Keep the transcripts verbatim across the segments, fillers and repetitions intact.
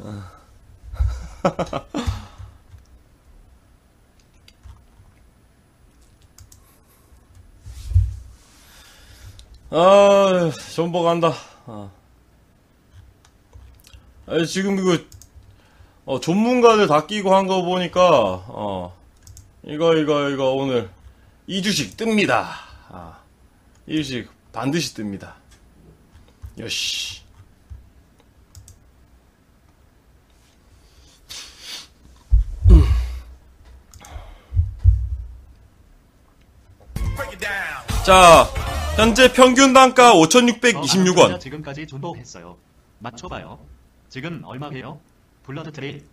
아, 존버 간다. 아. 아니, 지금 이거, 어, 전문가들 다 끼고 한 거 보니까, 어, 이거, 이거, 이거, 오늘, 이 주식 뜹니다. 아, 이 주식 반드시 뜹니다. 요시. 음. 자, 현재 평균 단가 오천육백이십육 원. 지금까지 존버했어요. 맞춰봐요. 지금 얼마예요? 블러드 트레일.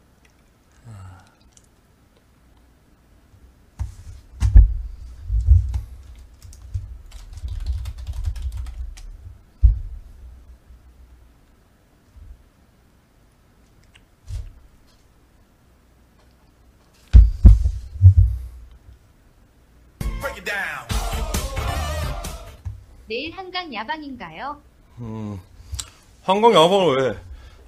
내일 한강 야방인가요? 음, 한강 야방을 왜?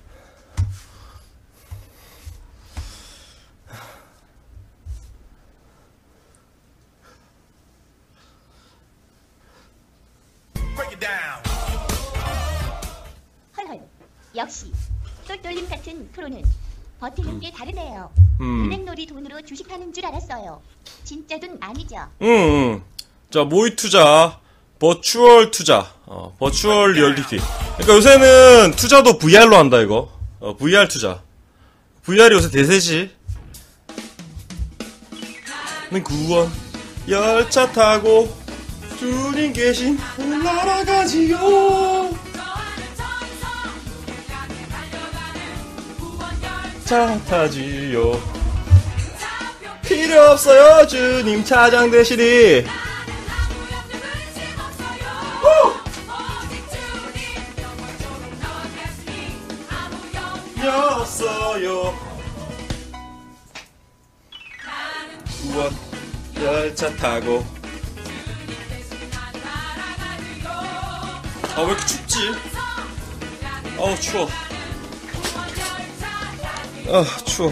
헐헐. 역시 똘똘님 같은 프로는 버티는 게 다르네요. 음. 은행놀이 돈으로 주식하는 줄 알았어요. 진짜 돈 아니죠? 응, 응. 자, 모의 투자, 버추얼 투자, 어, 버추얼 리얼리티. 그러니까 요새는 투자도 브이알로 한다 이거. 어, 브이알 투자. 브이알이 요새 대세지. 는 구원 열차 타고 주님 계신 날아가지요. 차 타지요. 필요 없어요 주님 차장 대신이. 없어요. 우와 열차 타고. 아 왜 이렇게 춥지? 아우 추워. 아 추워.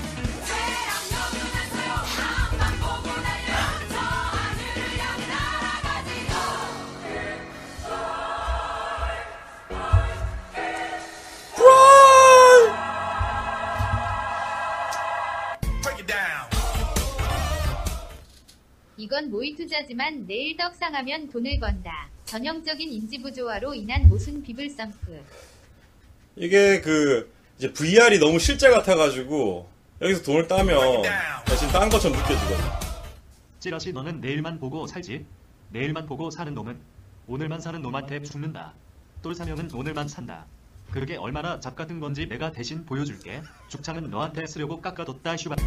이건 모의 투자지만 내일 떡상하면 돈을 번다. 전형적인 인지부조화로 인한 모순 비블 썸프. 이게 그 이제 브이알이 너무 실제 같아가지고 여기서 돈을 따면 대신 딴 것처럼 느껴지거든. 찌라시 너는 내일만 보고 살지. 내일만 보고 사는 놈은 오늘만 사는 놈한테 죽는다. 똘사명은 오늘만 산다. 그게 얼마나 잡같은 건지 내가 대신 보여줄게. 죽창은 너한테 쓰려고 깎아뒀다 슈바.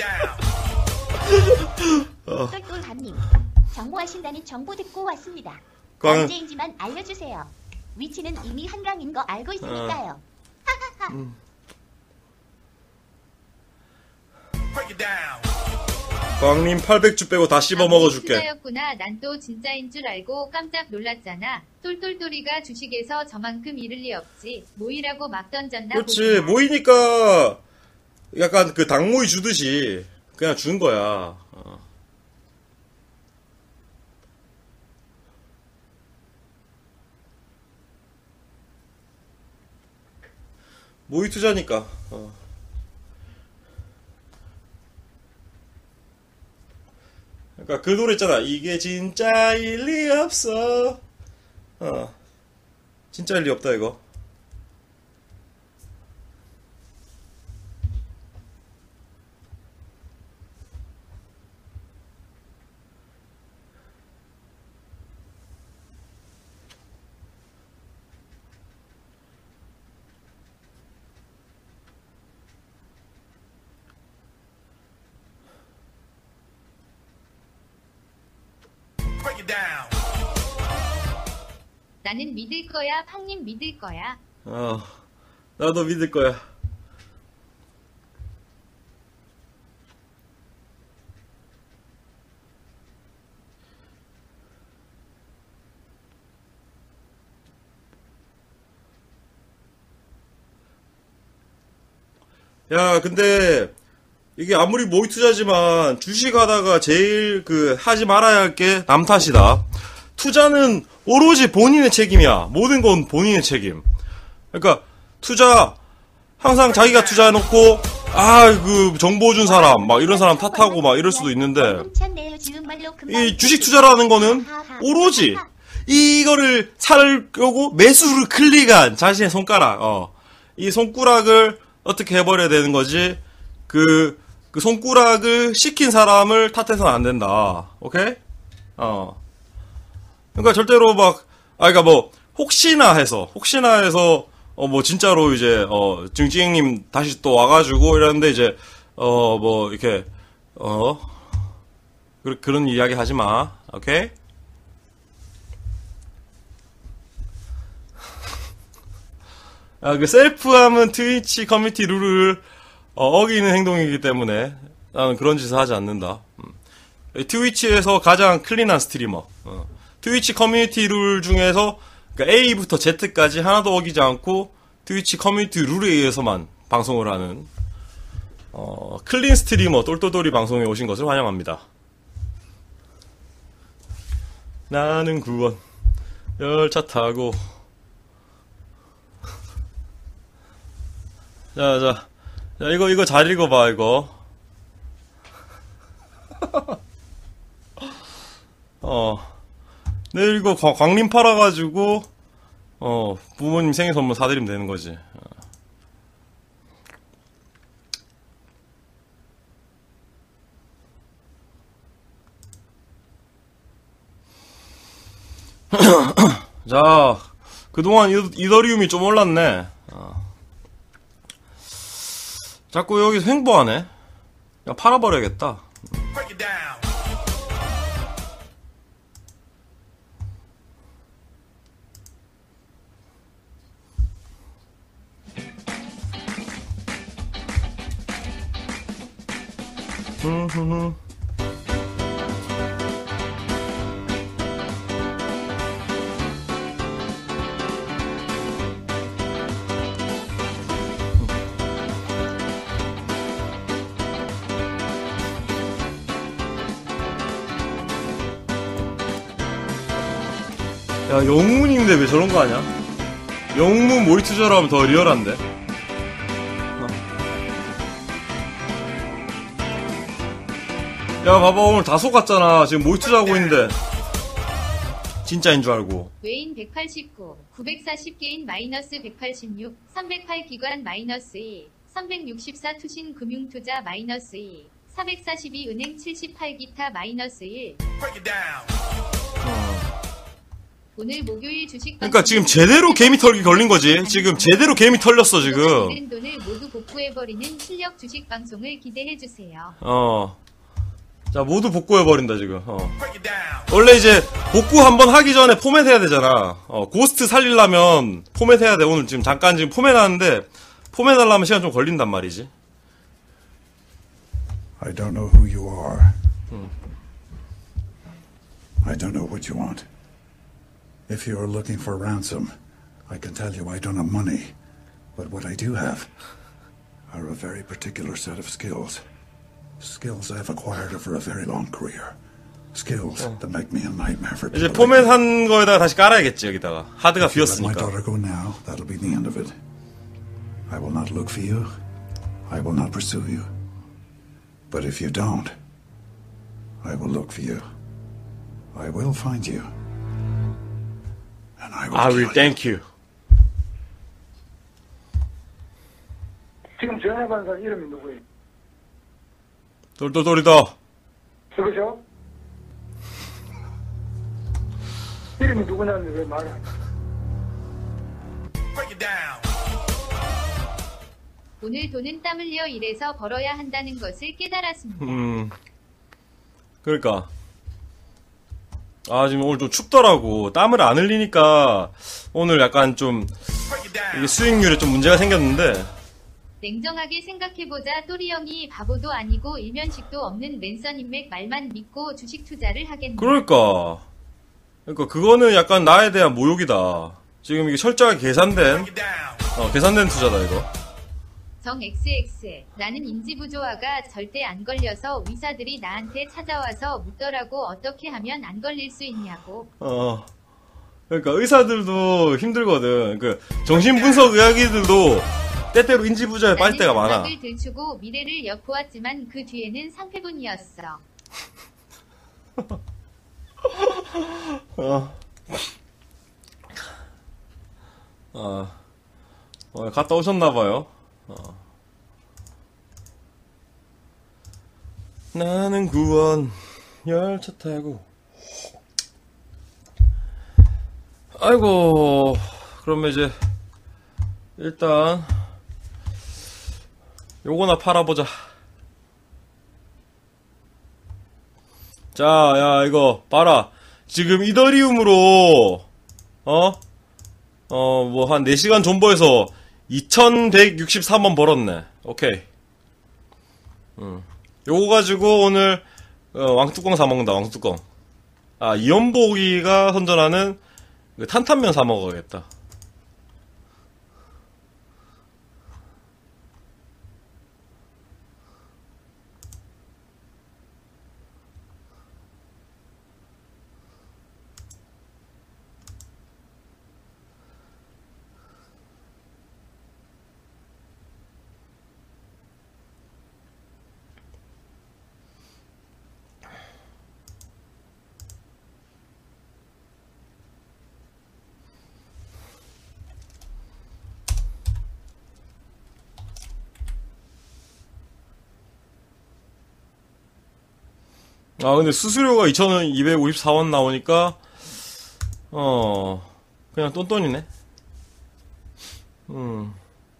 똘똘밤님 정보하신다는 정보 듣고 왔습니다. 광... 언제인지만 알려주세요. 위치는 이미 한강인 거 알고 있으니까요. 하하하. 음. 광님 팔백 주 빼고 다 씹어 먹어줄게. 투자였구나. 난 또 진짜인 줄 알고 깜짝 놀랐잖아. 똘똘똘이가 주식에서 저만큼 잃을 리 없지. 모이라고 막 던졌나 그렇지. 보구나. 모이니까 약간 그 닭모이 주듯이 그냥 준 거야. 어. 모의 투자니까. 어. 그러니까 그 노래 있잖아. 이게 진짜일 리 없어. 어. 진짜일 리 없다 이거. 나는 믿을 거야. 팡님 믿을 거야. 어. 나도 믿을 거야. 야, 근데 이게 아무리 모의 투자지만 주식하다가 제일 그 하지 말아야 할 게 남 탓이다. 투자는 오로지 본인의 책임이야. 모든 건 본인의 책임. 그러니까 투자 항상 자기가 투자해놓고 아 그 정보 준 사람 막 이런 사람 탓하고 막 이럴 수도 있는데 이 주식 투자라는 거는 오로지 이거를 사려고 매수를 클릭한 자신의 손가락 어. 이 손가락을 어떻게 해버려야 되는 거지. 그, 그 손가락을 시킨 사람을 탓해서는 안 된다. 오케이? 어. 그러니까 절대로 막, 아, 그러니까 뭐, 혹시나 해서, 혹시나 해서, 어, 뭐, 진짜로 이제, 어, 증찌행님 다시 또 와가지고 이러는데 이제, 어, 뭐, 이렇게, 어, 그, 그런 이야기 하지 마. 오케이? 아, 그 셀프함은 트위치 커뮤니티 룰을 어, 어기는 행동이기 때문에 나는 그런 짓을 하지 않는다. 음. 트위치에서 가장 클린한 스트리머. 어. 트위치 커뮤니티 룰 중에서 그러니까 A부터 Z까지 하나도 어기지 않고 트위치 커뮤니티 룰에 의해서만 방송을 하는 어, 클린 스트리머 똘똘똘이 방송에 오신 것을 환영합니다. 나는 구원 열차 타고 자, 자, 자, 이거, 이거 잘 읽어봐, 이거. 어, 내일 이거 광- 광림 팔아가지고, 어, 부모님 생일 선물 사드리면 되는 거지. 자, 그동안 이- 이더리움이 좀 올랐네. 어. 자꾸 여기서 횡보하네. 야, 팔아버려야겠다. 흠흠흠. 야, 영문인데 왜 저런 거 하냐? 영문 모의 투자로 하면 더 리얼한데? 어. 야, 봐봐, 오늘 다 속았잖아. 지금 모의 투자하고 있는데. 진짜인 줄 알고. 외인 백팔십구, 구백사십 개인 마이너스 백팔십육, 삼백팔 기관 마이너스 이, 삼백육십사 투신 금융투자 마이너스 이, 사백사십이 은행 칠십팔 기타 마이너스 일. 오늘 목요일 주식 그러니까 지금 제대로 개미 털기 걸린 거지. 지금 제대로 개미 털렸어, 지금. 잃은 돈을 모두 복구해버리는 실력 주식 방송을 기대해주세요. 어. 자, 모두 복구해버린다, 지금. 어. 원래 이제, 복구 한번 하기 전에 포맷 해야 되잖아. 어, 고스트 살리려면 포맷 해야 돼. 오늘 지금 잠깐 지금 포맷 하는데, 포맷 하려면 시간 좀 걸린단 말이지. I don't know who you are. I don't know what you want. If you are looking for ransom, I can tell you I don't have money. But what I do have are a very particular set of skills. Skills I've acquired over a very long career. Skills that make me a nightmare for 이제 people. 포맷 한 거에다가 다시 깔아야겠지, 여기다가. 하드가 If you let my 비었으니까. daughter go now, that'll be the end of it. I will not look for you. I will not pursue you. But if you don't, I will look for you. I will find you. And I will I kill will you. thank you. 지금 전화받은 사람 이름이 누구예요? 똘똘똘이다. 누구죠? 이름이 누구냐는데 왜 말을 안 해? 오늘 돈은 땀 흘려 일해서 벌어야 한다는 것을 깨달았습니다. 음. 그러니까. 아, 지금 오늘 좀 춥더라고. 땀을 안 흘리니까 오늘 약간 좀 이게 수익률에 좀 문제가 생겼는데. 냉정하게 생각해보자. 또리 형이 바보도 아니고 일면식도 없는 맨선 인맥 말만 믿고 주식 투자를 하겠네. 그러니까. 그러니까 그거는 약간 나에 대한 모욕이다. 지금 이게 철저하게 계산된, 어, 계산된 투자다, 이거. 정 엑스엑스. 나는 인지부조화가 절대 안 걸려서 의사들이 나한테 찾아와서 묻더라고 어떻게 하면 안 걸릴 수 있냐고. 어. 그러니까 의사들도 힘들거든. 그 정신분석 의학이들도 때때로 인지부조에 빠질 때가 많아. 나는 음악을 들추고 미래를 엿보았지만 그 뒤에는 상패분이었어. 어. 어. 어, 갔다 오셨나봐요. 어. 나는 구원 열차 타고. 아이고, 그러면 이제 일단 요거나 팔아보자. 자, 야, 이거 봐라. 지금 이더리움으로 어? 어, 뭐 한 네 시간 존버해서 이천백육십삼 원 벌었네. 오케이. 음. 요거 가지고 오늘 어, 왕뚜껑 사먹는다. 왕뚜껑. 아, 이연보기가 선전하는 그 탄탄면 사먹어야겠다. 아, 근데 수수료가 이천이백오십사 원 나오니까, 어, 그냥 똔똔이네. 음.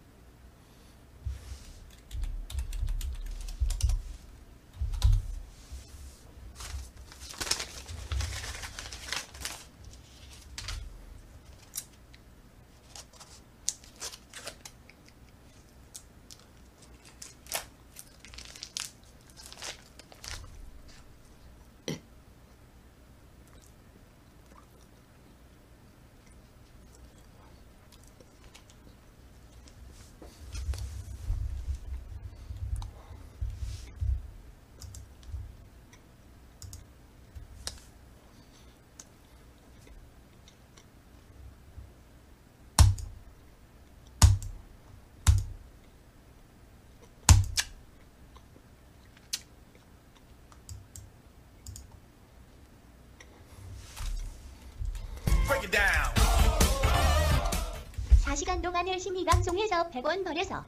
사 시간 동안 열심히 방송해서 백 원 벌여서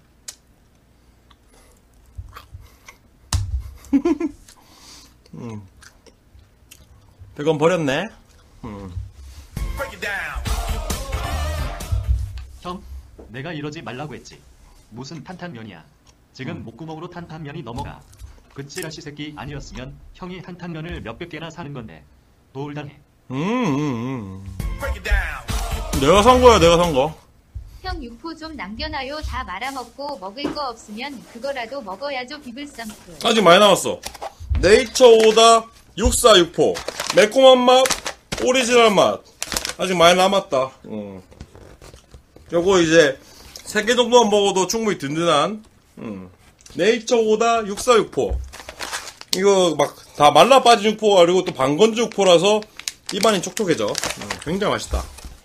음. 백 원 버렸네. 음. 형, 내가 이러지 말라고 했지. 무슨 탄탄면이야. 지금 음. 목구멍으로 탄탄면이 넘어가. 그 찌라시 새끼 아니었으면 형이 탄탄면을 몇백 개나 사는 건데. 돌단해. 음, 음, 음. 내가 산 거야, 내가 산 거. 형 육포 좀 남겨놔요. 다 말아먹고 먹을 거 없으면 그거라도 먹어야죠. 비블sam프. 아직 많이 남았어. 네이처오다 육사육포. 매콤한 맛, 오리지널 맛. 아직 많이 남았다. 음. 요거 이제 세 개 정도만 먹어도 충분히 든든한 음. 네이처오다 육사육포. 이거 막 다 말라 빠진 육포 그리고 또 방건조 육포라서 입안이 촉촉해져. 음, 굉장히 맛있다.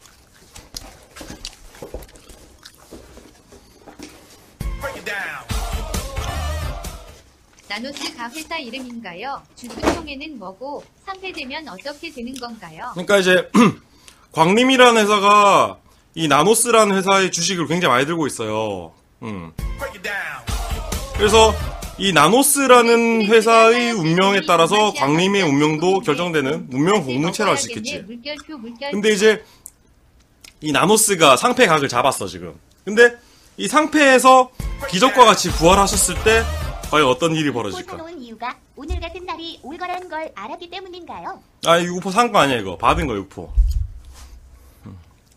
나노스가 회사 이름인가요? 주주총회는 뭐고 상패되면 어떻게 되는 건가요? 그러니까 이제 광림이라는 회사가 이 나노스라는 회사의 주식을 굉장히 많이 들고 있어요. 음. 그래서 이 나노스라는 회사의 운명에 따라서 광림의 운명도 결정되는 운명 공동체라고 할 수 있겠지. 물결표 물결표. 근데 이제 이 나노스가 상패 각을 잡았어 지금. 근데 이 상패에서 기적과 같이 부활하셨을 때 과연 어떤 일이 육포 벌어질까? 사놓은 이유가 오늘 같은 날이 올 거란 걸 알았기 때문인가요? 아, 이 육포 산 거 아니야 이거. 받은 거 육포. 음.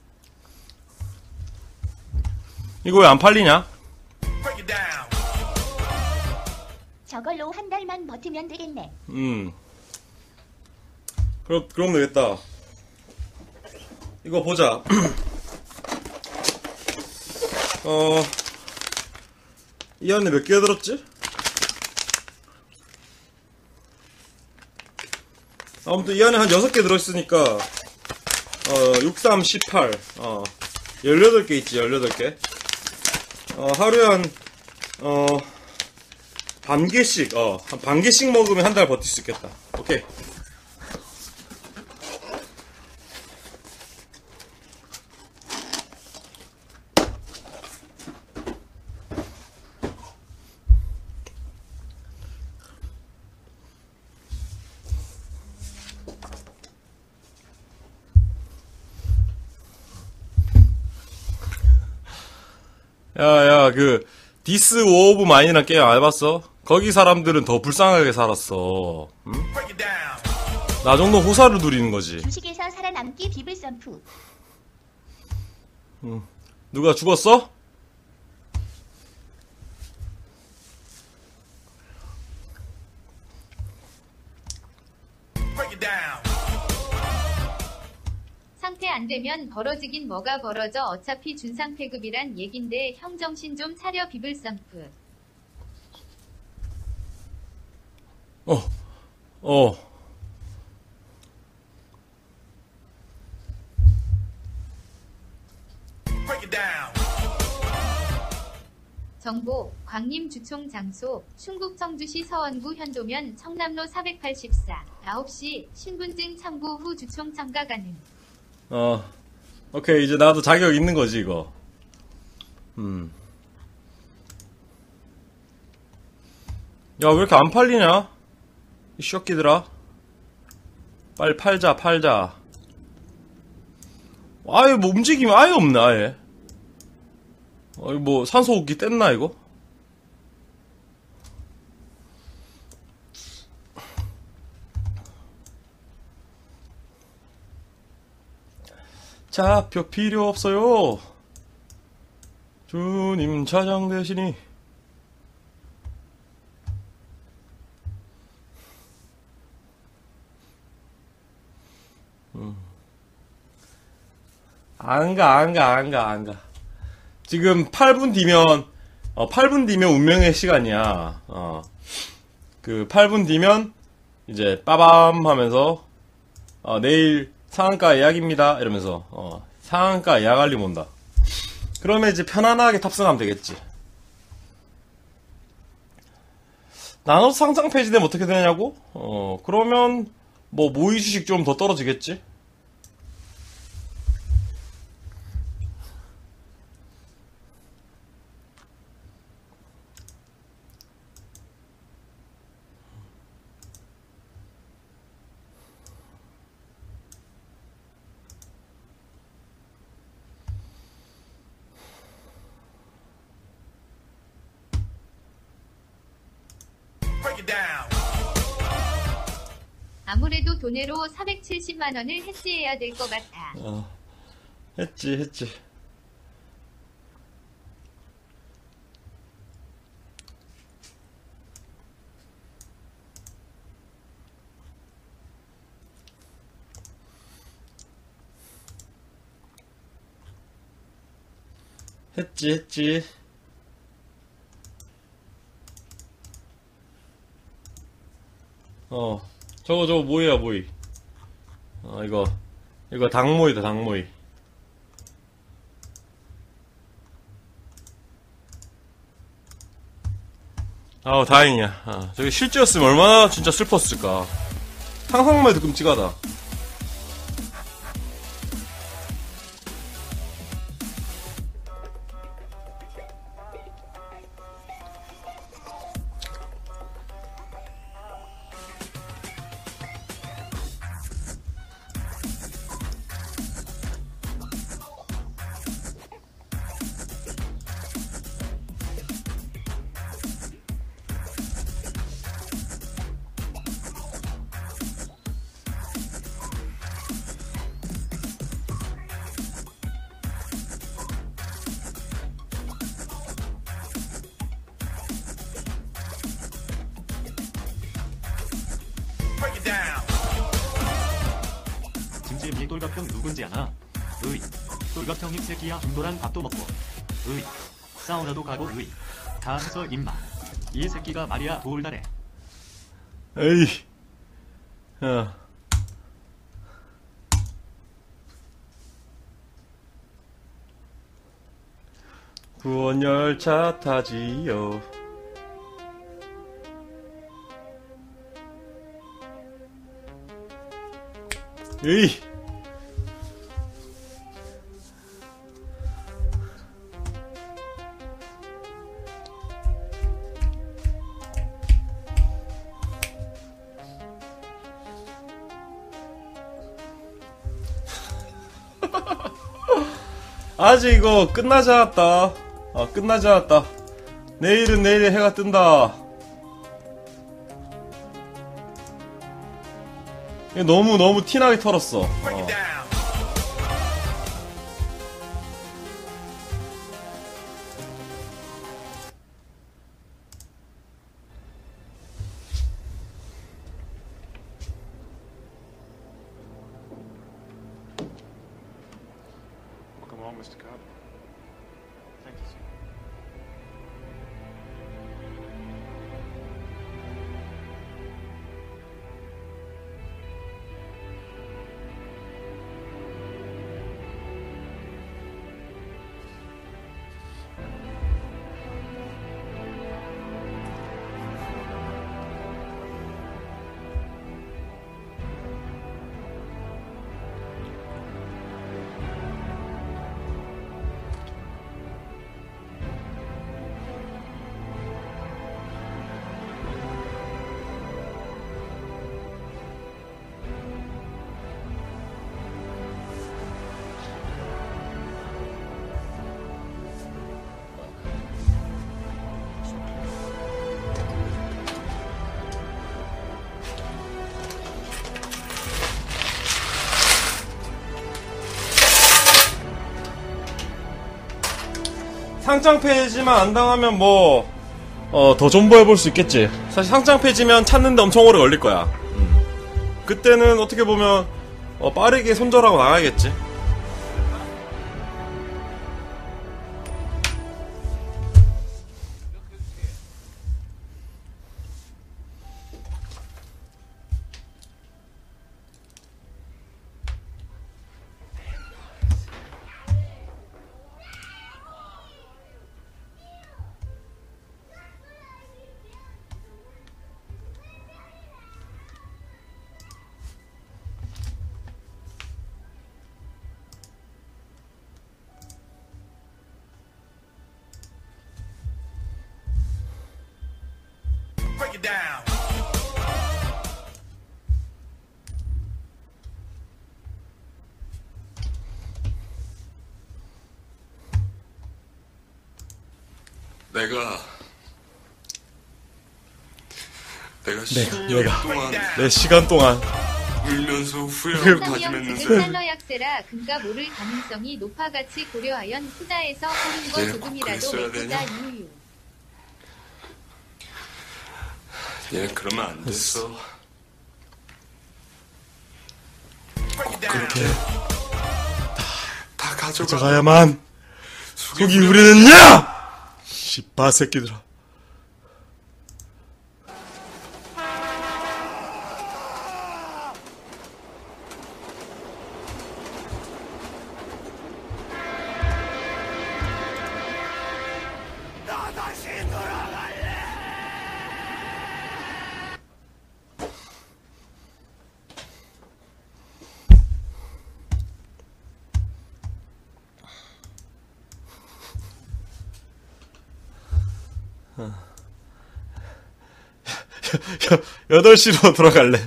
이거 왜 안 팔리냐? 저걸로 한 달만 버티면 되겠네. 음. 그럼, 그럼 되겠다. 이거 보자. 어, 이 안에 몇 개 들었지? 아무튼 이 안에 한 여섯 개 들어있으니까 어, 육, 삼, 십팔 어, 열여덟 개 있지. 열여덟 개. 어, 하루에 한 어, 반 개씩 어, 한 반 개씩 먹으면 한 달 버틸 수 있겠다. 오케이. 야야 그 디스 워 오브 마인이란 게임 안 해봤어? 거기 사람들은 더 불쌍하게 살았어. 응? 나 정도 호사를 누리는 거지. 주식에서 살아남기 비블 점프. 응. 누가 죽었어? 상태 안 되면 벌어지긴 뭐가 벌어져. 어차피 준상패급이란 얘긴데 형 정신 좀 차려. 비블sam프. 어, 어. 정보, 광림 주총 장소, 충북 청주시 서원구 현도면 청남로 사백팔십사, 아홉 시, 신분증 첨부 후 주총 참가 가능. 어, 오케이. 이제 나도 자격 있는 거지, 이거. 음. 야, 왜 이렇게 안 팔리냐? 이 쇼끼들아. 빨리 팔자, 팔자. 아예 뭐 움직임이 아예 없네, 아예. 어, 뭐, 산소호흡기 뗐나, 이거? 좌표 필요 없어요. 주님 차장 대신이. 음. 안 가, 안 가, 안 가, 안 가. 지금 팔 분 뒤면, 어, 팔 분 뒤면 운명의 시간이야. 어. 그 팔 분 뒤면, 이제, 빠밤 하면서, 어, 내일 상한가 예약입니다. 이러면서, 어, 상한가 예약 알림 온다. 그러면 이제 편안하게 탑승하면 되겠지. 나눠서 상장 폐지되면 어떻게 되냐고? 어, 그러면, 뭐, 모의 주식 좀 더 떨어지겠지? 아무래도 돈으로 사백칠십만 원을 해지해야 될 것 같아. 어, 했지, 했지. 했지, 했지. 어, 저거, 저거, 뭐야, 뭐이. 어, 이거, 이거 닭모이다, 닭모이. 아우, 다행이야. 아, 저게 실제였으면 얼마나 진짜 슬펐을까. 상상만 해도 끔찍하다. 짐짐이 똘갑형 누군지 아나? 으이. 똘갑형이 새끼야. 중도랑 밥도 먹고. 으이. 사우나도 가고 으이. 다 해서 임마. 이 새끼가 말이야 돌다래. 에이. 야. 구원열차 타지요. 에이. 아직 이거 끝나지 않았다. 아, 끝나지 않았다. 내일은 내일에 해가 뜬다. 이거 너무 너무 티나게 털었어. 어. Welcome home, Mister Cobb. Thank you, sir. 상장 폐지만 안 당하면 뭐, 어, 더 존버해볼 수 있겠지. 사실 상장 폐지면 찾는데 엄청 오래 걸릴 거야. 음. 그때는 어떻게 보면, 어, 빠르게 손절하고 나가야겠지. Break it down. 내가 내가 내가, 십 년 내가. 동안 내 시간 동안. 울면서 후회하고 그- 삼성 다짐했는데 구백 달러 약세라 금값 오를 가능성이 높아 같이 고려하연 투자에서 오른 거 내가 꼭 조금이라도 그랬어야 메꾸자 되냐? 유유. 얘 그러면 안 됐어. Break it down. 그렇게 다 가져가. 가져가야만 속이 속이 우리는냐! 씨바 새끼들아. 나 다시 돌아갈래. 여덟 시로 돌아갈래.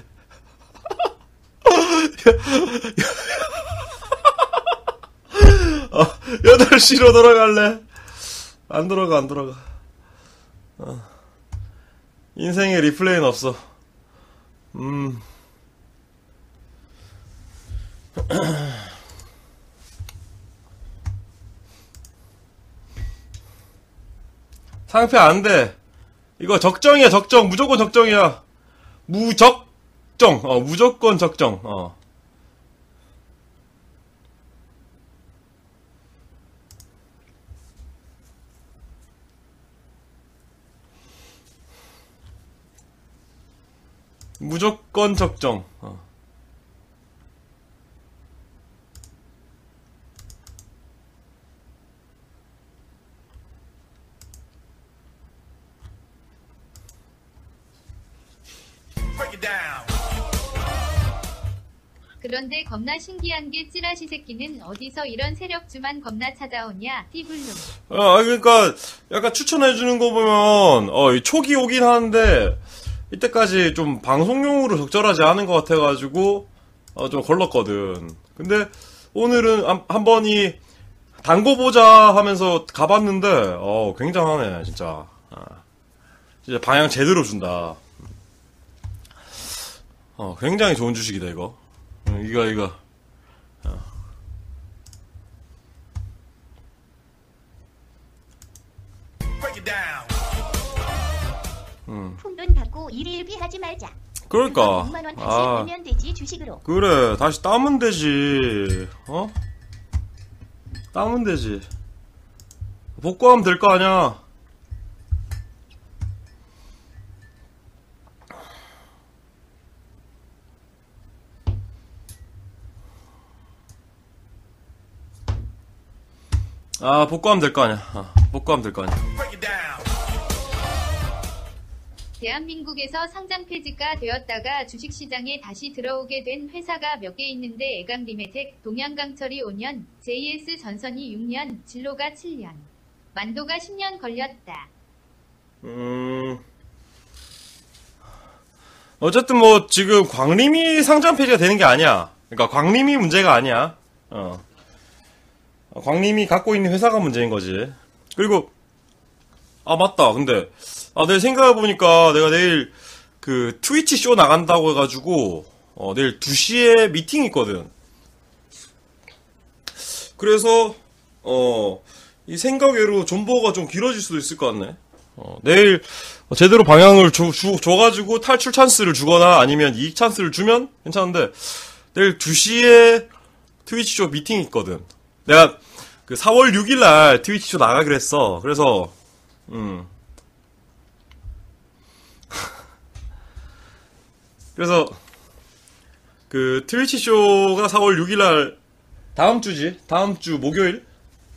어, 여덟 시로 돌아갈래. 안 돌아가, 안 돌아가. 어. 인생에 리플레이는 없어. 음. 상패 안 돼. 이거 적정이야, 적정. 무조건 적정이야. 무적정. 어, 무조건 적정. 어. 무조건 적정. 어. Break it down. 그런데 겁나 신기한 게 찌라시 새끼는 어디서 이런 세력주만 겁나 찾아오냐 티블룸. 아, 그러니까 약간 추천해주는 거 보면 어, 이 촉이 오긴 하는데 이때까지 좀 방송용으로 적절하지 않은 것 같아가지고 어, 좀 걸렀거든. 근데 오늘은 한, 한 번이 단거 보자 하면서 가봤는데 어, 굉장하네 진짜. 아, 진짜 방향 제대로 준다. 어, 굉장히 좋은 주식이다 이거. 음, 이거 이거. 어. Break it down. 음. 푼돈 받고 일일비 하지 말자. 그러니까. 육만 원 다시 아, 벌면 되지 주식으로. 그래 다시 따면 되지. 어? 따면 되지. 복구하면 될 거 아니야. 아, 복구하면 될 거 아니야. 아, 복구하면 될 거 아니야. Break it down. 대한민국에서 상장 폐지가 되었다가 주식시장에 다시 들어오게 된 회사가 몇 개 있는데 애강리메텍, 동양강철이 오 년, 제이에스 전선이 육 년, 진로가 칠 년, 만도가 십 년 걸렸다. 음. 어쨌든 뭐 지금 광림이 상장 폐지가 되는 게 아니야. 그러니까 광림이 문제가 아니야. 어. 광림이 갖고 있는 회사가 문제인 거지. 그리고 아 맞다. 근데 아 내가 생각해보니까 내가 내일 그 트위치 쇼 나간다고 해가지고 어 내일 두 시에 미팅이 있거든. 그래서 어 이 생각외로 존버가 좀 길어질 수도 있을 것 같네. 어 내일 제대로 방향을 줘, 주, 줘가지고 탈출 찬스를 주거나 아니면 이익 찬스를 주면 괜찮은데 내일 두 시에 트위치 쇼 미팅이 있거든. 내가 그 사월 육일날 트위치 쇼 나가기로 했어. 그래서 음 그래서 그 트위치 쇼가 사월 육일날 다음 주지. 다음 주 목요일.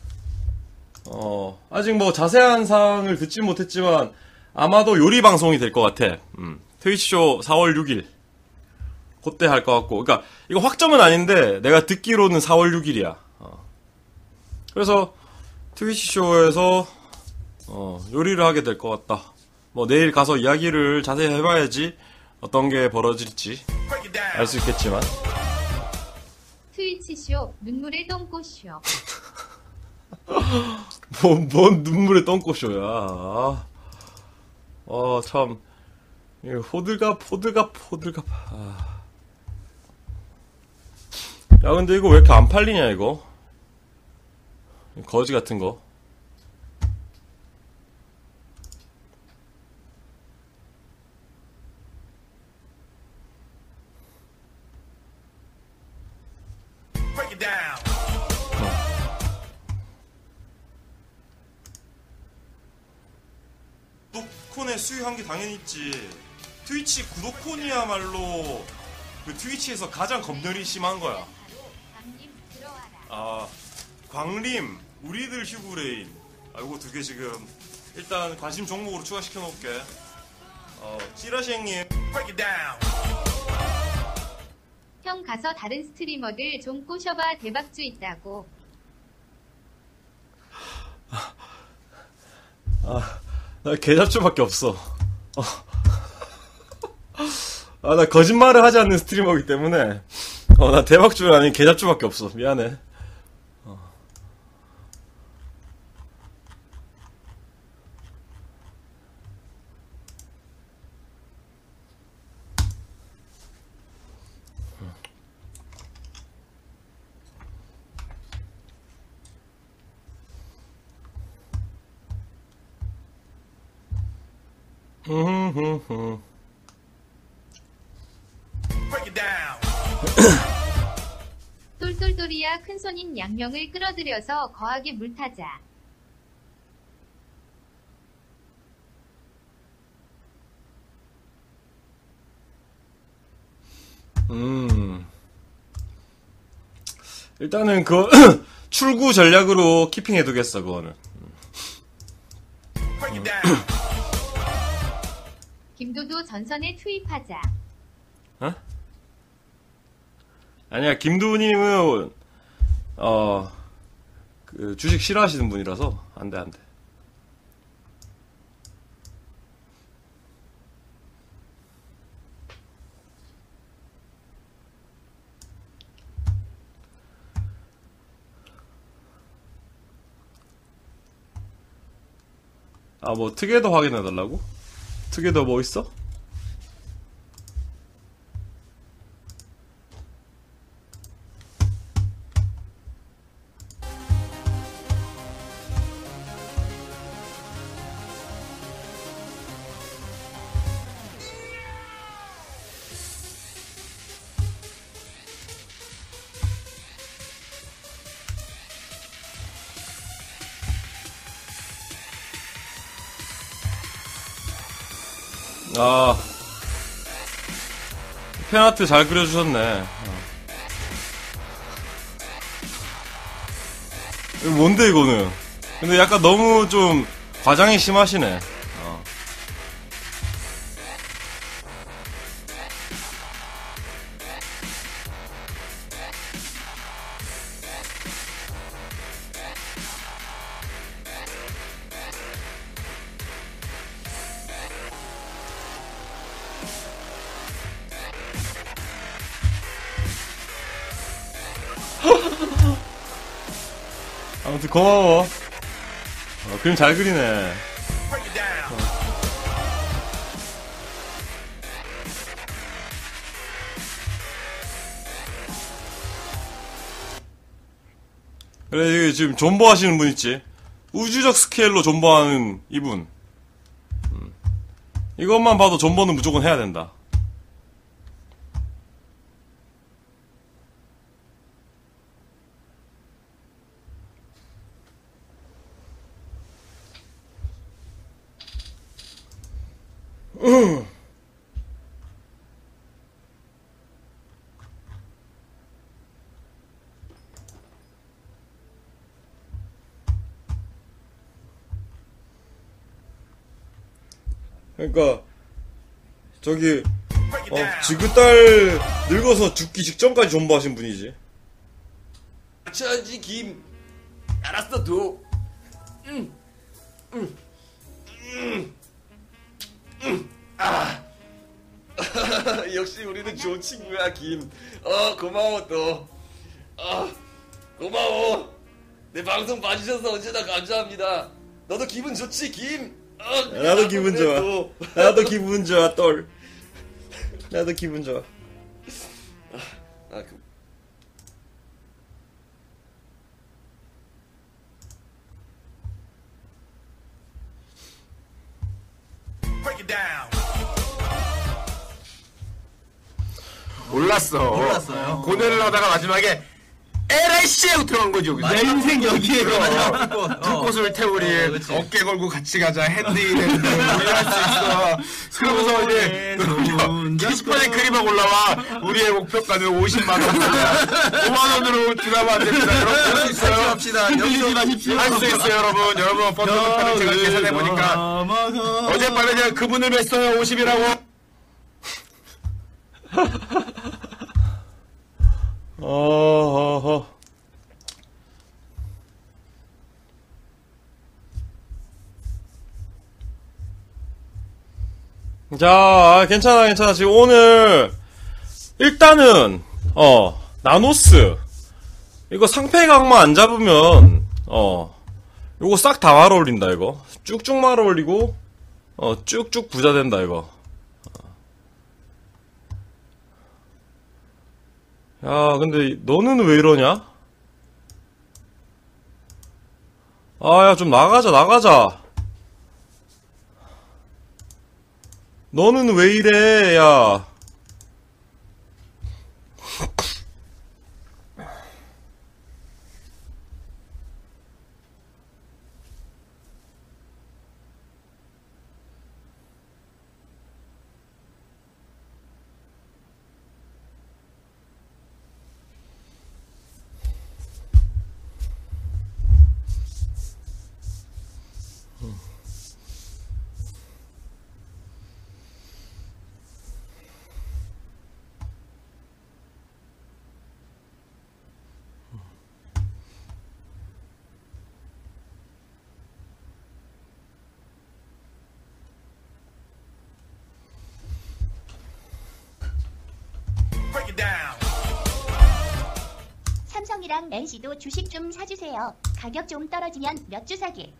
어 아직 뭐 자세한 사항을 듣진 못했지만 아마도 요리 방송이 될 것 같아. 음 트위치 쇼 사월 육일 그때 할 것 같고. 그러니까 이거 확정은 아닌데 내가 듣기로는 사월 육일이야. 어. 그래서 트위치 쇼에서 어, 요리를 하게 될 것 같다. 뭐 내일 가서 이야기를 자세히 해봐야지 어떤 게 벌어질지 Break it down. 알 수 있겠지만. 트위치쇼, 눈물의 똥꼬쇼. 뭔, 뭔 눈물의 똥꼬쇼야. 아, 어, 참. 이 호들갑, 호들갑, 호들갑. 아. 야, 근데 이거 왜 이렇게 안 팔리냐, 이거? 거지 같은 거. Break it down. 구독콘에 수익한 게 당연히 있지. 트위치 구독콘이야말로 그 트위치에서 가장 검열이 심한 거야. 강님 들어와라. 아, 광림, 우리들 휴구레인. 아, 요거 두 개 지금 일단 관심 종목으로 추가시켜 놓을게. 어, 찌라시 형님. Break it down. 형 가서 다른 스트리머들 좀 꼬셔봐. 대박주 있다고. 아, 나 개잡주밖에 없어. 어. 아, 나 거짓말을 하지 않는 스트리머이기 때문에 어, 나 대박주는 아닌 개잡주밖에 없어. 미안해. 어. 흠흠흠. Break it down. 똘똘똘이야 큰손인 양명을 끌어들여서 거하게 물타자. 음. 일단은 그 출구 전략으로 키핑해두겠어 그거는. Break it down. 김도도 전선에 투입하자. 어? 아니야 김두님은 어 그 주식 싫어하시는 분이라서 안돼 안돼. 아 뭐 특혜도 확인해달라고? 특혜도 뭐 있어? 아, 팬아트 잘 그려주셨네. 어. 이거 뭔데, 이거는? 근데 약간 너무 좀 과장이 심하시네. 어. 아무튼 고마워. 어, 그림 잘 그리네. Break it down. 그래, 이게 지금 존버 하시는 분 있지? 우주적 스케일로 존버하는 이분. 음. 이것만 봐도 존버는 무조건 해야 된다. 음. 그러니까 저기 Break it 어, down. 지그딸 늙어서 죽기 직전까지 존버하신 분이지. 쳐야지 김. 알았어 도. 응. 응. 응. 응. 아. 역시 우리는 좋은 친구야 김. 어 고마워 또. 아 고마워. 내 방송 봐주셔서 언제나 감사합니다. 너도 기분 좋지 김? 어, 나도 기분 그래, 좋아. 또. 나도 기분 좋아, 똘. 나도 기분 좋아. 아, 그... Break it down. 몰랐어. 몰랐어요. 고뇌를 하다가 마지막에 엘에이씨 하고 들어간 거지 여기서. 내 인생 여기에 불꽃. 불꽃을 태우리 어, 그치. 어깨 걸고 같이 가자 핸디 핸디 우리 할 수 있어. 그러면서 이제 게시판에 그림만 올라와. 우리의 목표가는 오십만 원입니다. 오만 원으로 드라마 안 됩니다. 여러분 할 수 있어요. 합시다. 흔들리지 마십시오. 할 수 있어요 여러분. 여러분 펀드판을 제가 계산해 보니까 어젯밤에 제가 그분을 뵀어요. 오십이라고. 어허허. 자, 괜찮아, 괜찮아. 지금 오늘, 일단은, 어, 나노스. 이거 상패 각만 안 잡으면, 어, 요거 싹 다 말아 올린다, 이거. 쭉쭉 말아 올리고, 어, 쭉쭉 부자 된다, 이거. 야, 근데 너는 왜 이러냐? 아, 야, 좀 나가자, 나가자. 너는 왜 이래, 야. down. 삼성이랑 엔씨도 주식 좀 사주세요. 가격 좀 떨어지면 몇 주 사게.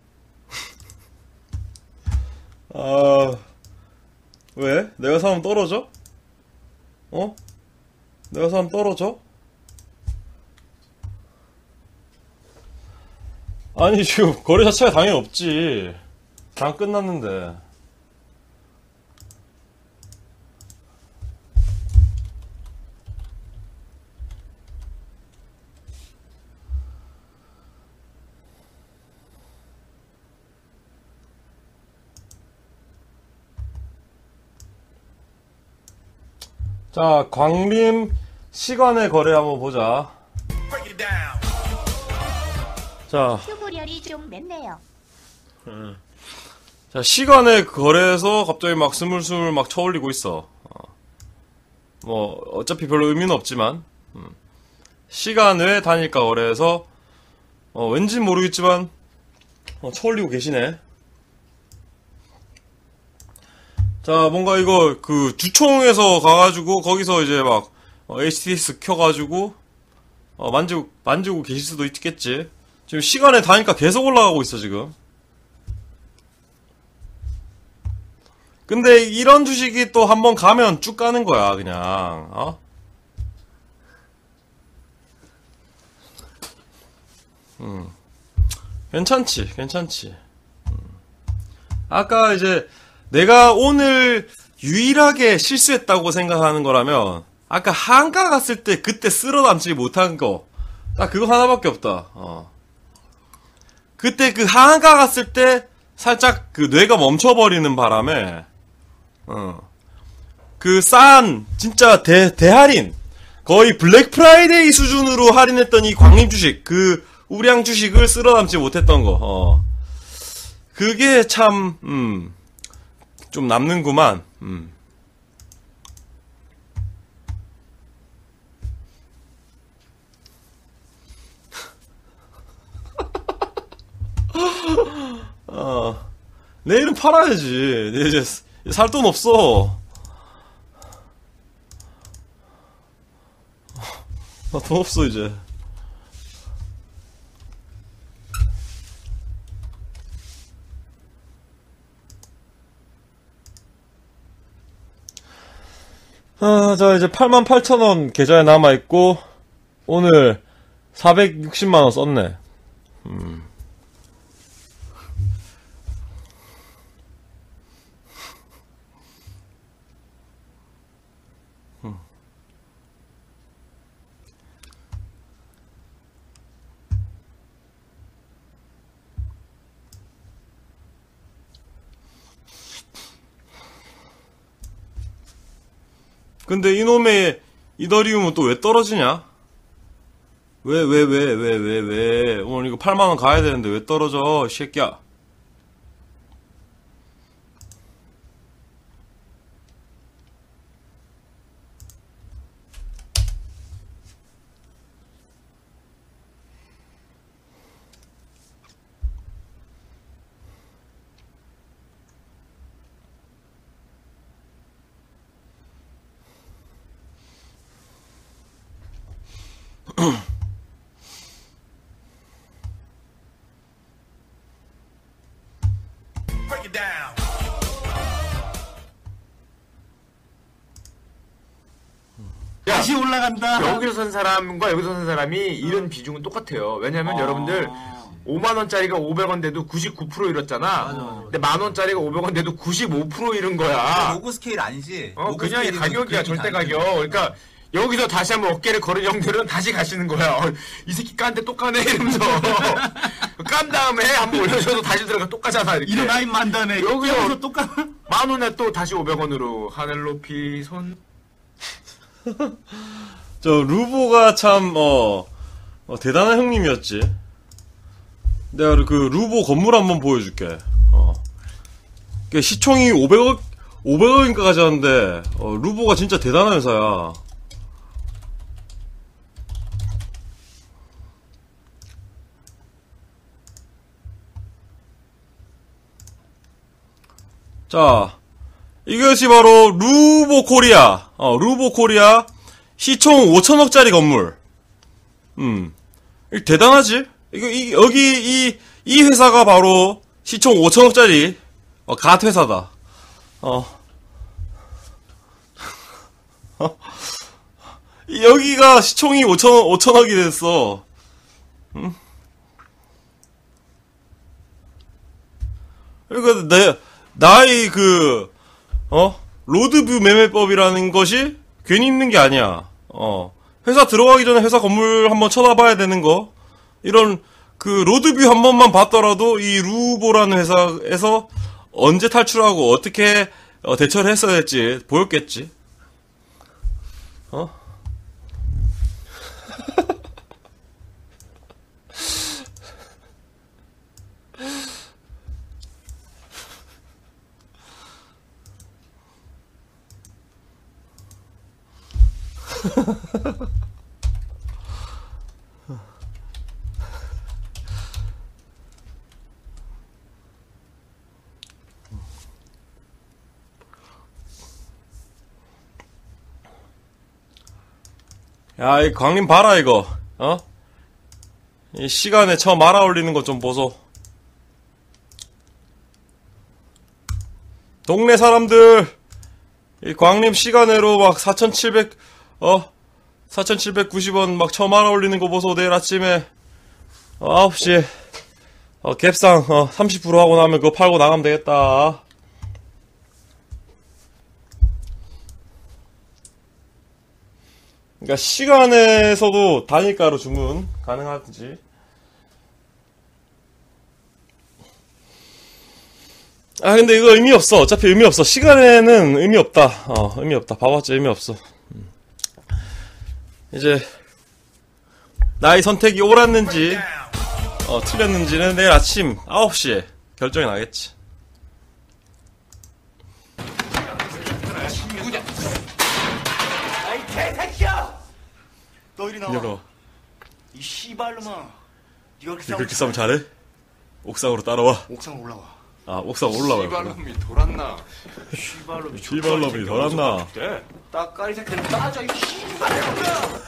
아, 왜? 내가 사면 떨어져? 어? 내가 사면 떨어져? 아니, 지금 거래 자체가 당연히 없지. 장 끝났는데. 자, 광림 시간의 거래 한번 보자. Break it down. 자, 휴고열이 좀 맵네요. 자, 시간의 거래에서 갑자기 막 스물스물 막 쳐올리고 있어. 어. 뭐, 어차피 별로 의미는 없지만, 음. 시간 외 단일가 거래에서, 어, 왠진 모르겠지만, 어, 쳐올리고 계시네. 자, 뭔가 이거, 그, 주총에서 가가지고, 거기서 이제 막, 어, 에이치티에스 켜가지고, 어, 만지고, 만지고 계실 수도 있겠지. 지금 시간에 다니까 계속 올라가고 있어, 지금. 근데 이런 주식이 또 한번 가면 쭉 가는 거야, 그냥, 어? 음. 괜찮지, 괜찮지. 음. 아까 이제, 내가 오늘 유일하게 실수했다고 생각하는 거라면 아까 한가 갔을 때 그때 쓸어담지 못한 거 딱 그거 하나밖에 없다. 어. 그때 그 한가 갔을 때 살짝 그 뇌가 멈춰버리는 바람에 어. 그 싼 진짜 대, 대할인 거의 블랙 프라이데이 수준으로 할인했던 이 광림 주식 그 우량 주식을 쓸어담지 못했던 거 어. 그게 참 음. 좀 남는구만. 음. 어, 내일은 팔아야지. 내 이제 살 돈 없어. 나 돈 없어 이제. 아, 자, 이제 팔만 팔천 원 계좌에 남아있고, 오늘 사백육십만 원 썼네. 음. 음. 근데 이놈의 이더리움은 또 왜 떨어지냐? 왜, 왜, 왜, 왜, 왜, 왜. 오늘 이거 팔만 원 가야 되는데 왜 떨어져, 이 새끼야. Break it down. 다시 올라간다. 여기서 산 사람과 여기서 산 사람이 이런 비중은 똑같아요. 왜냐면 아. 여러분들 오만 원짜리가 오백 원 돼도 구십구 퍼센트 잃었잖아. 맞아, 맞아. 근데 만 원짜리가 오백 원 돼도 구십오 퍼센트 잃은 거야. 로고 스케일 아니지? 어, 로고 그냥 이 스케일이 가격이야, 그렇게 절대 다르지. 가격. 그러니까 여기서 다시 한번 어깨를 거는 형들은 다시 가시는 거야. 어, 이 새끼 깐데 또 까네 이러면서 깐 다음에 한번 올려줘도 다시 들어가 또 까잖아. 이렇게. 일어나 임만 다음에 여기서 또 까. 만 원에 또 다시 오백 원으로 하늘 높이 손. 저 루보가 참 어, 어, 대단한 형님이었지. 내가 그 루보 건물 한번 보여줄게. 어. 그 시총이 오백억 오백억인가까지 하는데 어, 루보가 진짜 대단한 회사야. 자, 이것이 바로 루보 코리아. 어, 루보 코리아. 시총 오천억짜리 건물. 음. 이거 대단하지? 이거, 이, 여기, 이, 이 회사가 바로 시총 오천억짜리, 어, 갓 회사다. 어. 어. 여기가 시총이 오천억, 오천억이 됐어. 음. 그러니까, 내, 나의 그, 어? 로드뷰 매매법이라는 것이 괜히 있는 게 아니야. 어. 회사 들어가기 전에 회사 건물 한번 쳐다봐야 되는 거. 이런, 그, 로드뷰 한 번만 봤더라도 이 루보라는 회사에서 언제 탈출하고 어떻게 어, 대처를 했어야 될지 보였겠지. 어? 야, 이 광림 봐라, 이거. 어? 이 시간에 처음 말아 올리는 거 좀 보소. 동네 사람들, 이 광림 시간으로 막 사천칠백, 어? 사천칠백구십 원 막 처음 알아 올리는 거 보소. 내일 아침에, 어, 아홉 시에, 어, 갭상, 어, 삼십 퍼센트 하고 나면 그거 팔고 나가면 되겠다. 그러니까 시간에서도 단일가로 주문 가능하지. 아 근데 이거 의미 없어. 어차피 의미 없어. 시간에는 의미 없다. 어 의미 없다. 봐봤자 의미 없어. 음. 이제 나의 선택이 옳았는지 어 틀렸는지는 내일 아침 아홉 시에 결정이 나겠지. 너 이리 나와. 열어. 이 씨발놈아. 네가 그렇게 니 그렇게 싸움 잘해? 옥상으로 따라와. 옥상 올라와. 아 옥상 올라와요. 씨발놈이 돌았나? 씨발놈이 씨발놈이 돌았나? 따까리 새끼는 따져 이 씨발놈아.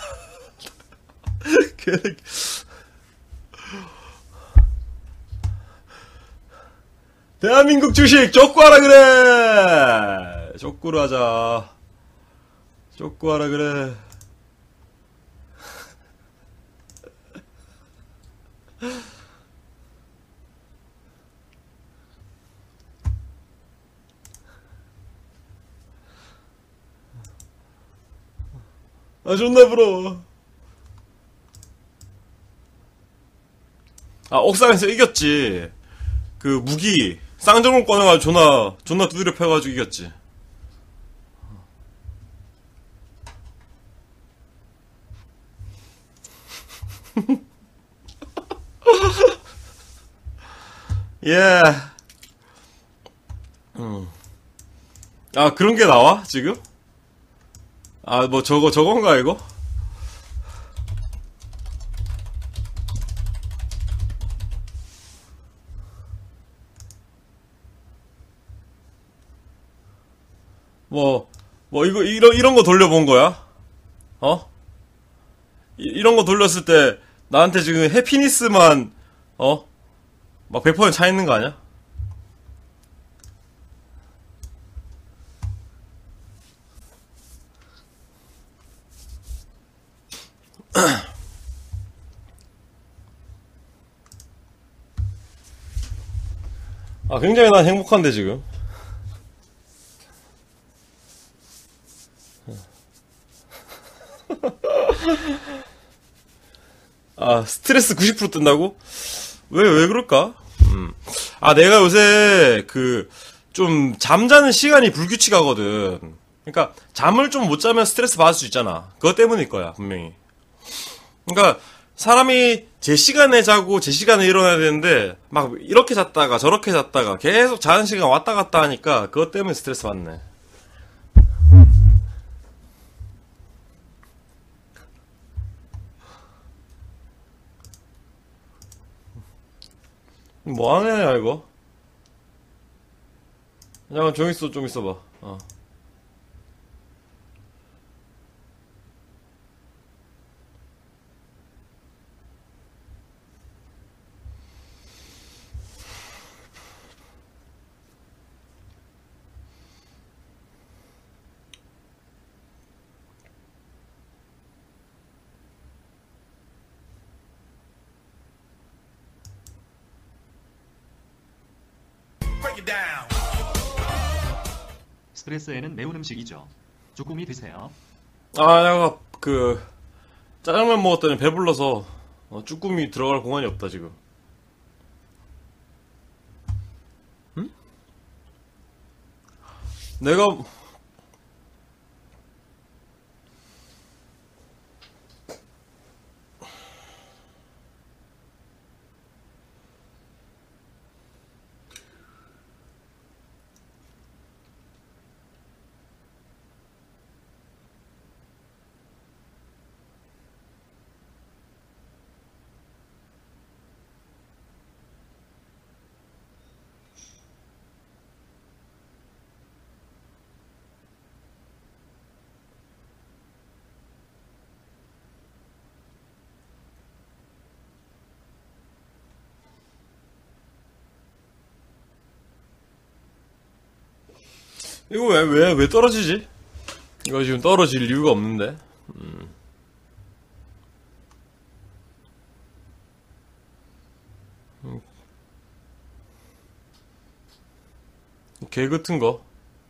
대한민국 주식 족구하라 그래. 족구를 하자. 족구하라 그래. 아 존나 부러워. 아 옥상에서 이겼지. 그 무기 쌍정을 꺼내가지고 존나 존나 두드려 펴가지고 이겼지. 예. 음. 아 그런 게 나와 지금? 아 뭐 저거 저건가 이거? 뭐, 뭐, 이거, 이런, 이런 거 돌려본 거야? 어? 이, 이런 거 돌렸을 때, 나한테 지금 해피니스만, 어? 막 백 퍼센트 차 있는 거 아니야? 아, 굉장히 난 행복한데, 지금. 아, 스트레스 구십 퍼센트 뜬다고? 왜, 왜 그럴까? 음. 아, 내가 요새, 그, 좀, 잠자는 시간이 불규칙하거든. 그러니까, 잠을 좀 못 자면 스트레스 받을 수 있잖아. 그것 때문일 거야, 분명히. 그러니까, 사람이 제 시간에 자고 제 시간에 일어나야 되는데, 막, 이렇게 잤다가 저렇게 잤다가 계속 자는 시간 왔다 갔다 하니까, 그것 때문에 스트레스 받네. 뭐 하는 애야 이거? 잠깐 좀 있어 좀 있어봐. 어. it down. 스트레스에는 매운 음식이죠. 쭈꾸미 드세요. 아, 내가 그 짜장면 먹었더니 배불러서 어, 쭈꾸미 들어갈 공간이 없다 지금. 응? 내가 이거 왜, 왜, 왜 떨어지지? 이거 지금 떨어질 이유가 없는데. 음. 음. 개 같은 거.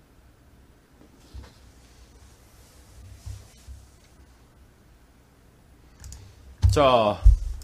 자.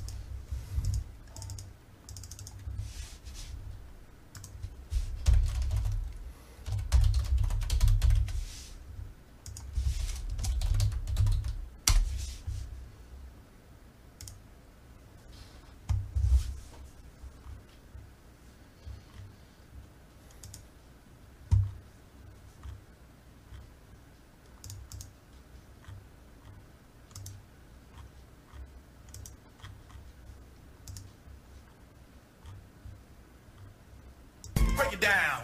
Break it down.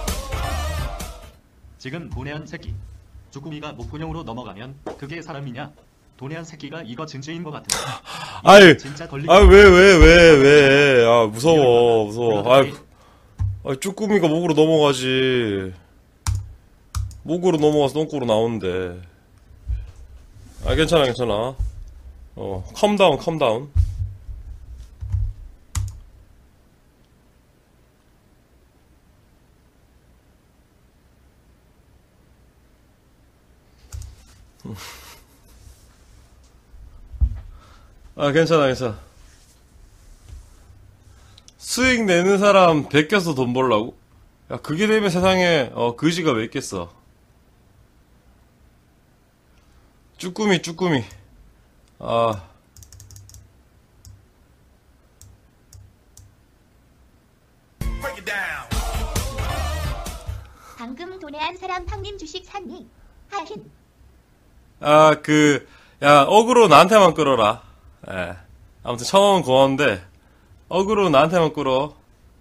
지금 도내한 새끼. 쭈꾸미가 목포령으로 넘어가면 그게 사람이냐? 도내한 새끼가 이거 진짜인 것 같은데. 아이, 진짜 걸리. 아, 왜, 왜, 왜, 왜. 아, 무서워, 무서워. 아, 아, 쭈꾸미가 목으로 넘어가지. 목으로 넘어가서 똥꼬로 나오는데. 아, 괜찮아, 괜찮아. 어, 컴다운, 컴다운. 아, 괜찮아, 괜찮아. 수익 내는 사람 베껴서 돈 벌라고? 야, 그게 되면 세상에, 어, 거지가 왜 있겠어. 쭈꾸미, 쭈꾸미. 아. Break it down. 방금 도내한 사람 팡님 주식 샀니? 하힌. 아, 그, 야, 어그로 나한테만 끌어라. 예. 아무튼 천 원은 고마운데, 어그로 나한테만 끌어.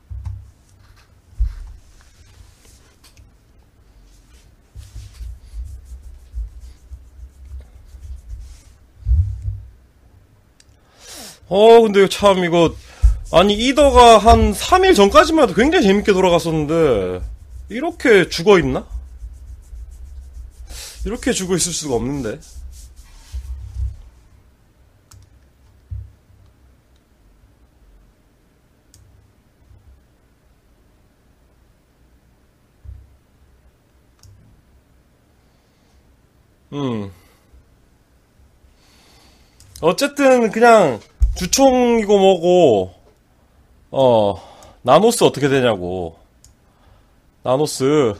어, 근데 이거 참, 이거, 아니, 이더가 한 삼 일 전까지만 해도 굉장히 재밌게 돌아갔었는데, 이렇게 죽어있나? 이렇게 죽어있을 수가 없는데. 음. 어쨌든, 그냥, 주총이고 뭐고, 어, 나노스 어떻게 되냐고. 나노스.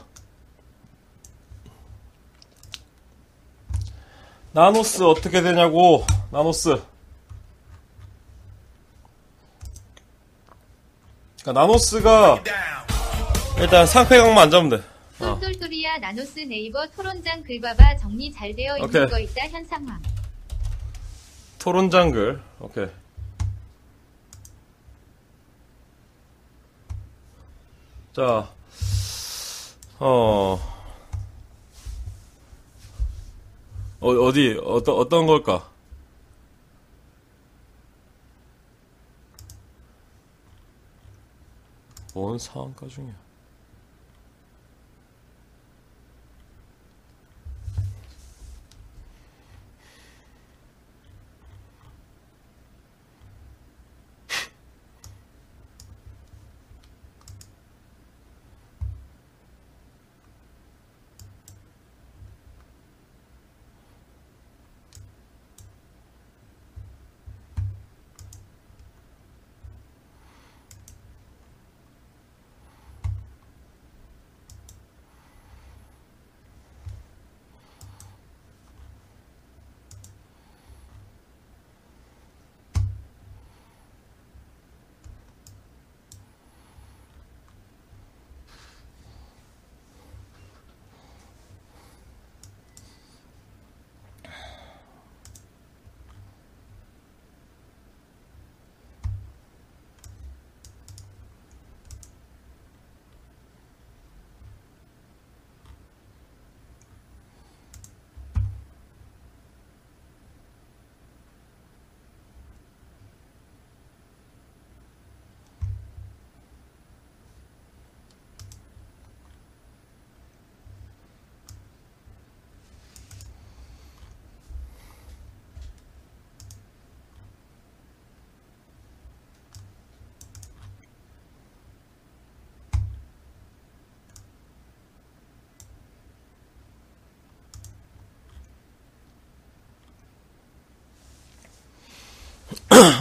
나노스 어떻게 되냐고. 나노스. 그러니까 나노스가, 일단 상패각만 안 잡으면 돼. 어. 똘똘똘이야. 나노스 네이버 토론장 글봐봐. 정리 잘 되어 있는 오케이. 거 있다. 현상황. 토론장 글. 오케이. 자, 어, 어 어디 어떤 어떤 걸까? 뭔 상한가 중이야?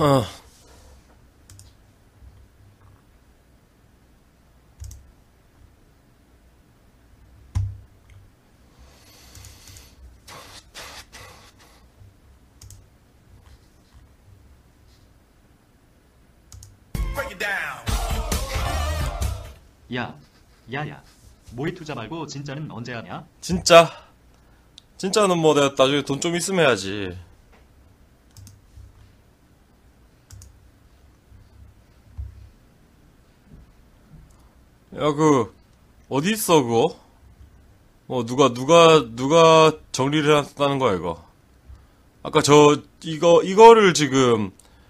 어. Break it down. 야, 야야. 모의 투자 말고 진짜는 언제 하냐? 진짜 진짜는 뭐 내가 나중에 돈 좀 있으면 해야지. 야, 그 어디 있어 그거? 어 누가 누가 누가 정리를 했다는 거야 이거? 아까 저 이거 이거를 지금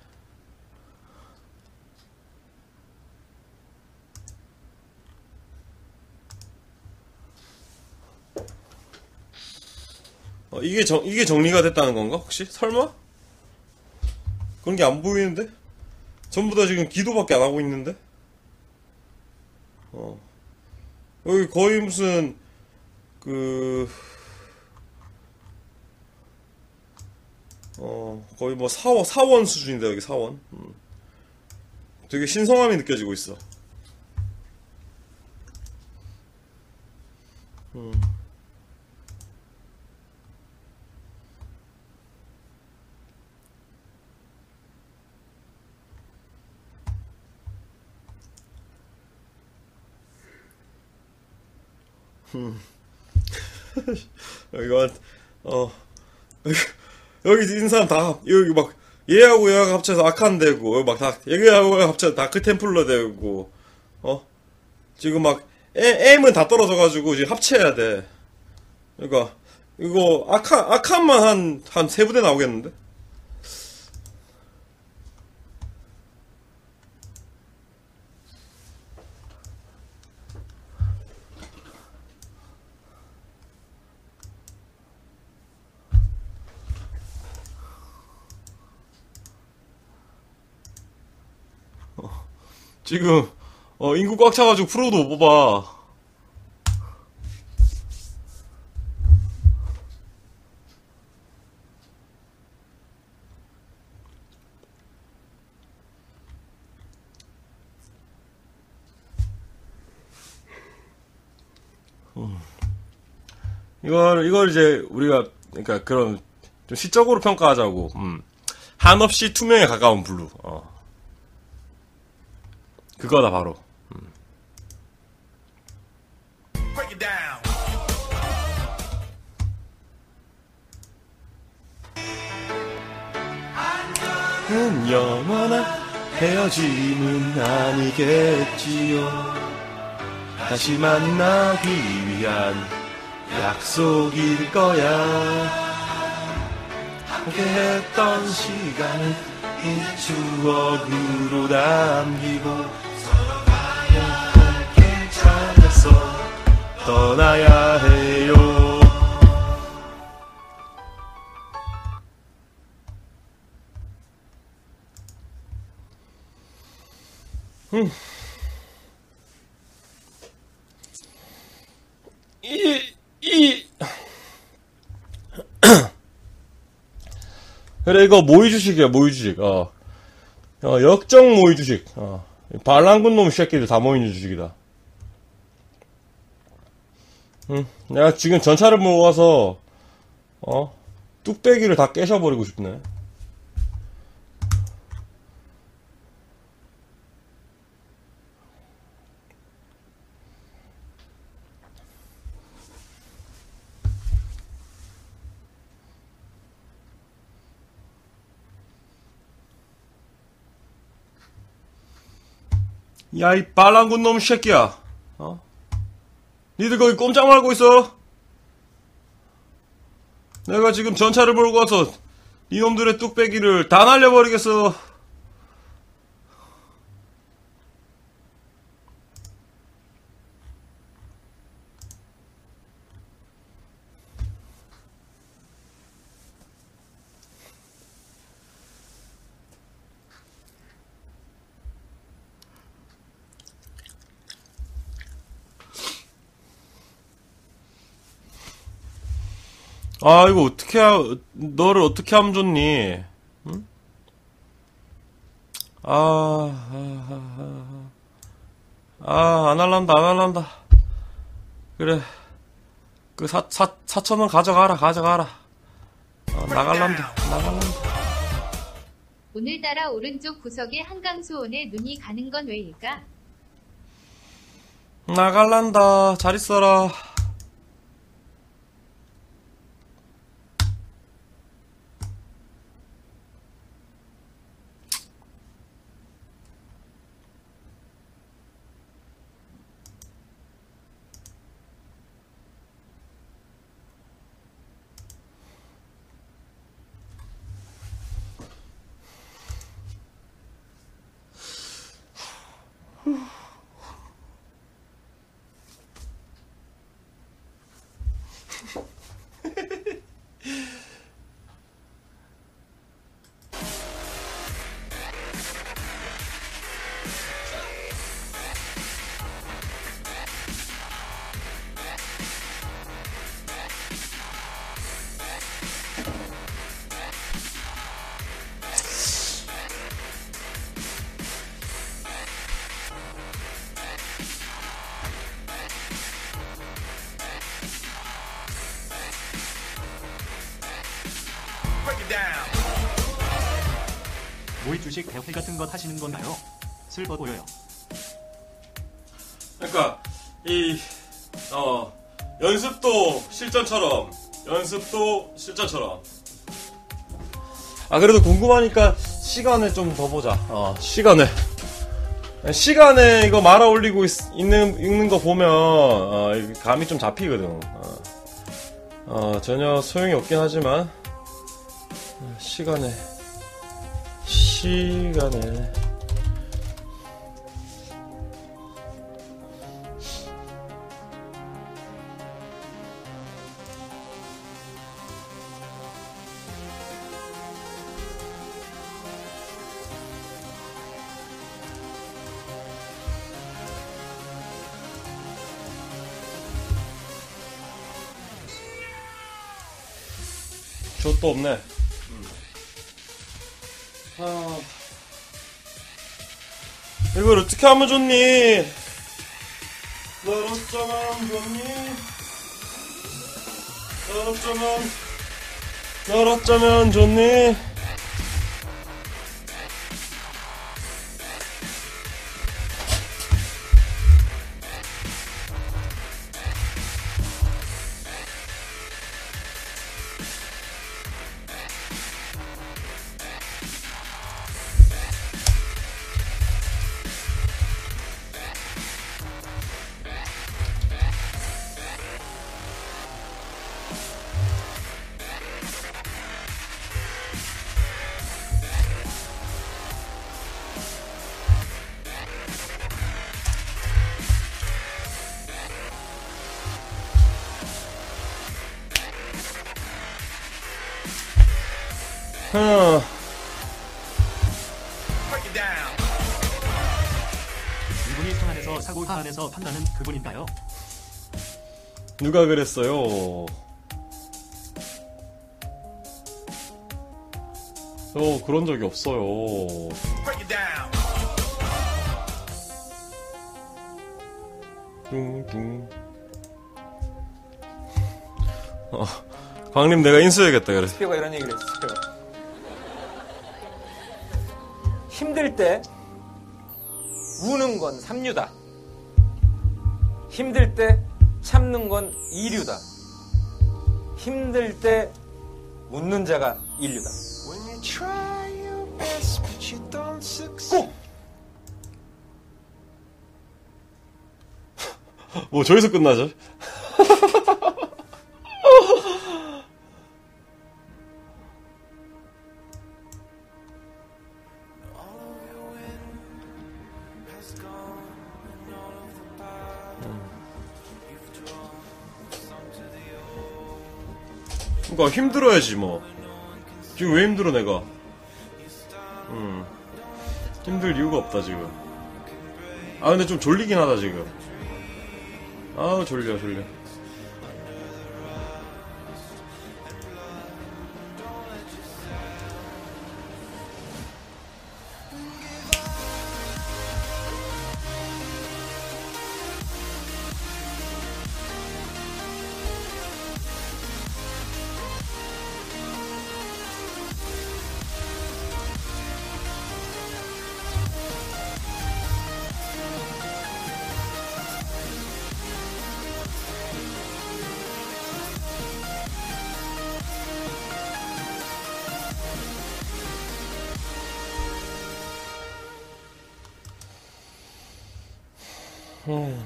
어, 이게 정 이게 정리가 됐다는 건가 혹시? 설마? 그런 게 안 보이는데? 전부 다 지금 기도밖에 안 하고 있는데? 어. 여기 거의 무슨, 그, 어, 거의 뭐 사원, 사원 수준인데, 여기 사원. 음. 되게 신성함이 느껴지고 있어. 음. 음. 여기가 어 여기, 여기 있는 사람 다 여기 막 얘하고 얘하고 합쳐서 아칸 되고 여기 막 다 얘하고 합쳐서 다크 템플러 되고 어 지금 막 에, M은 다 떨어져가지고 지금 합쳐야 돼. 그러니까 이거 아칸 아칸만 한 한 세 부대 나오겠는데? 지금 어 인구 꽉 차가지고 프로도 못 뽑아. 음. 이걸 이걸 이제 우리가 그러니까 그런 좀 시적으로 평가하자고. 음. 한없이 투명에 가까운 블루. 어. 그거다 바로. 음. Break it down. 영원한 헤어짐은 아니겠지요. 다시 만나기 위한 약속일 거야. 함께했던 시간을 이 추억으로 남기고 찾아서 떠나야 해요. 음. 이, 이. 그래, 이거 모의 주식이야, 모의 주식. 어. 어, 역정 모의 주식. 어. 반란군 놈 새끼들 다 모이는 주식이다. 응. 내가 지금 전차를 모아서, 어, 뚝배기를 다 깨셔버리고 싶네. 야, 이 빨랑군 놈 새끼야. 어? 니들 거기 꼼짝 말고 있어. 내가 지금 전차를 몰고 와서 이놈들의 뚝배기를 다 날려버리겠어. 아, 이거 어떻게, 하, 너를 어떻게 하면 좋니? 응? 아, 아, 아, 아, 안 할란다, 안 할란다. 그래. 그 사, 사, 사천원 가져가라, 가져가라. 어, 나갈란다, 나갈란다. 오늘따라 오른쪽 구석에 한강수온에 눈이 가는 건 왜일까? 나갈란다. 잘 있어라. 모의 주식 대회 같은 것 하시는 건가요? 슬퍼 보여요. 그러니까 이 어 연습도 실전처럼 연습도 실전처럼. 아 그래도 궁금하니까 시간에 좀 더 보자. 어 시간에 시간에 이거 말아 올리고 있, 있는 읽는 거 보면 어, 감이 좀 잡히거든. 어, 어 전혀 소용이 없긴 하지만 시간에 시간에. 저것도 없네. 음. 아... 이걸 어떻게 하면 좋니? 널 어쩌면 좋니? 널 어쩌면 널 어쩌면 좋니? 어. 이분이 성안에서 사고 현안에서 판단은 그분인가요? 누가 그랬어요? 저 그런 적이 없어요. 뚱뚱. 어, 광님 내가 인수해야겠다 그래. 스피어가 이런 얘기를 했어요. 힘들 때 우는 건 삼류다. 힘들 때 참는 건 이류다. 힘들 때 웃는 자가 인류다. 꼭! 뭐 저기서 끝나죠? 그러니까 힘들어야지 뭐. 지금 왜 힘들어 내가? 음 힘들 이유가 없다 지금. 아 근데 좀 졸리긴 하다 지금. 아우 졸려 졸려. 음.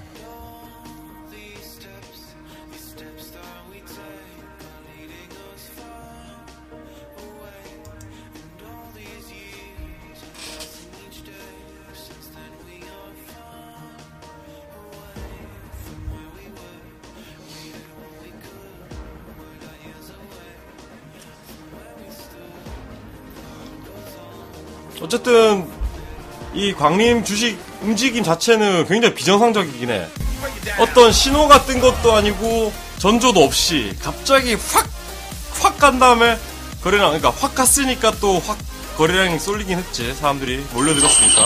어쨌든 이 광림 주식 움직임 자체는 굉장히 비정상적이긴 해. 어떤 신호가 뜬 것도 아니고 전조도 없이 갑자기 확 확 간 다음에 거래량, 그러니까 확 갔으니까 또 확 거래량이 쏠리긴 했지. 사람들이 몰려들었으니까.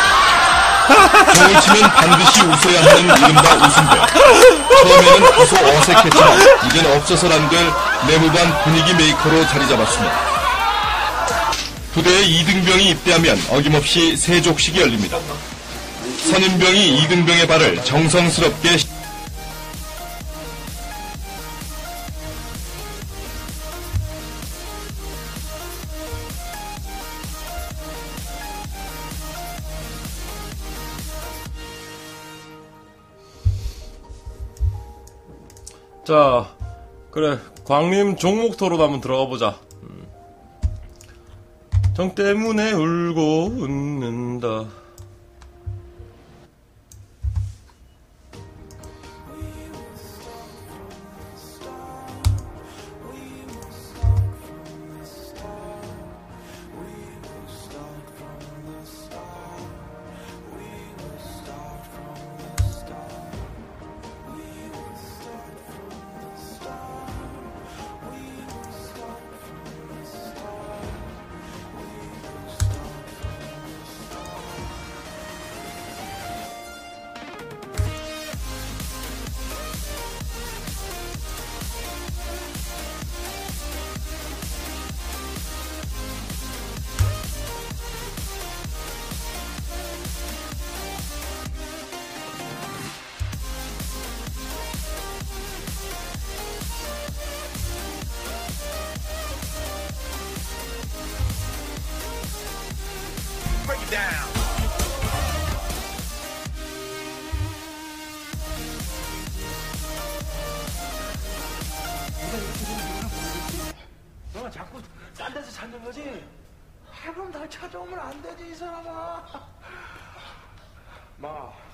공을 치면 반드시 웃어야 하는 이른바 웃음배. 처음에는 다소 어색했지만 이젠 없어서는 안 될 내무반 분위기 메이커로 자리 잡았습니다. 부대에 이등병이 입대하면 어김없이 세족식이 열립니다. 선임병이 이등병의 발을 정성스럽게 자, 그래. 광림 종목토로 한번 들어가 보자. 음. 정 때문에 울고 웃는다. Break it down. 너가 자꾸 딴 데서 찾는 거지? 아, 그럼 날 찾아오면 안 되지, 이 사람아. 마,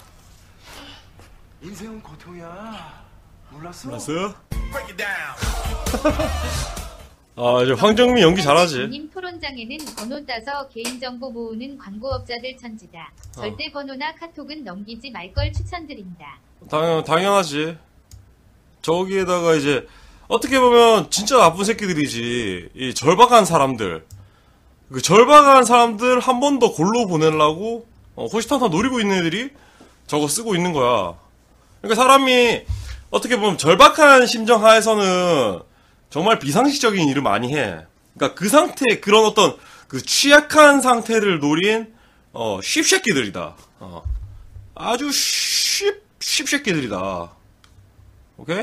인생은 고통이야. 몰랐어? 몰랐어요? Break it down. 아, 이제 황정민 연기 잘하지. 님 토론장에는 번호 따서 개인정보 모으는 광고업자들 천지다. 절대 번호나 카톡은 넘기지 말 걸 추천드린다. 당연, 당연하지. 저기에다가 이제, 어떻게 보면 진짜 나쁜 새끼들이지. 이 절박한 사람들. 그 절박한 사람들 한 번 더 골로 보내려고, 어, 호시탐탐 노리고 있는 애들이 저거 쓰고 있는 거야. 그러니까 사람이, 어떻게 보면 절박한 심정 하에서는 정말 비상식적인 일을 많이 해. 그러니까 그 상태, 그런 어떤 그 취약한 상태를 노린, 어, 쉽새끼들이다. 어. 아주 쉽, 쉽새끼들이다. 오케이?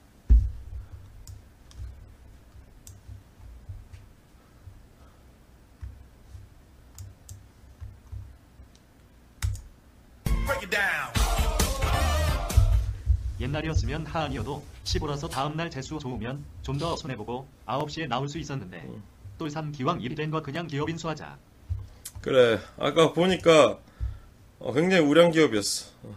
Break it down. 옛날이었으면 하안이어도 시보라서 다음날 재수 좋으면 좀 더 손해보고 아홉 시에 나올 수 있었는데 똘삼 기왕 일이 된 거 그냥 기업 인수하자. 그래. 아까 보니까 어, 굉장히 우량 기업이었어. 어.